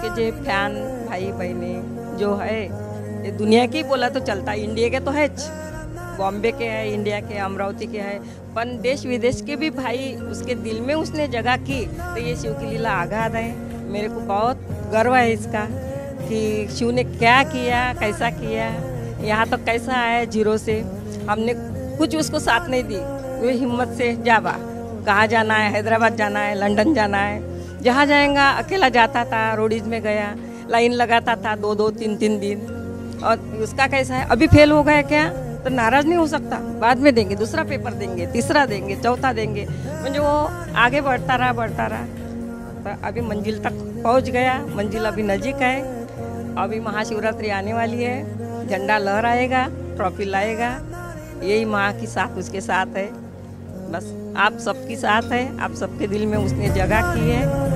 उसके जो फैन भाई बहने जो है, ये दुनिया की बोला तो चलता, इंडिया के तो है, बॉम्बे के है, इंडिया के अमरावती के है, पर देश विदेश के भी भाई उसके दिल में उसने जगह की, तो ये शिव की लीला आगाध है। मेरे को बहुत गर्व है इसका कि शिव ने क्या किया, कैसा किया, यहाँ तो कैसा आया जीरो से। हमने कुछ उसको साथ नहीं दी, वो हिम्मत से जावा, कहाँ जाना है, हैदराबाद जाना है, लंदन जाना है, जहाँ जाएगा अकेला जाता था, रोडीज में गया, लाइन लगाता था 2-2, 3-3 दिन। और उसका कैसा है, अभी फेल हो गया क्या तो नाराज नहीं हो सकता, बाद में देंगे, दूसरा पेपर देंगे, तीसरा देंगे, चौथा देंगे, म्हणजे वो आगे बढ़ता रहा। तो अभी मंजिल तक पहुंच गया, मंजिल अभी नज़दीक है। अभी महाशिवरात्रि आने वाली है, झंडा लहराएगा, ट्रॉफी लाएगा, यही माँ की साथ उसके साथ है। बस आप सबकी साथ है, आप सबके दिल में उसने जगह की है।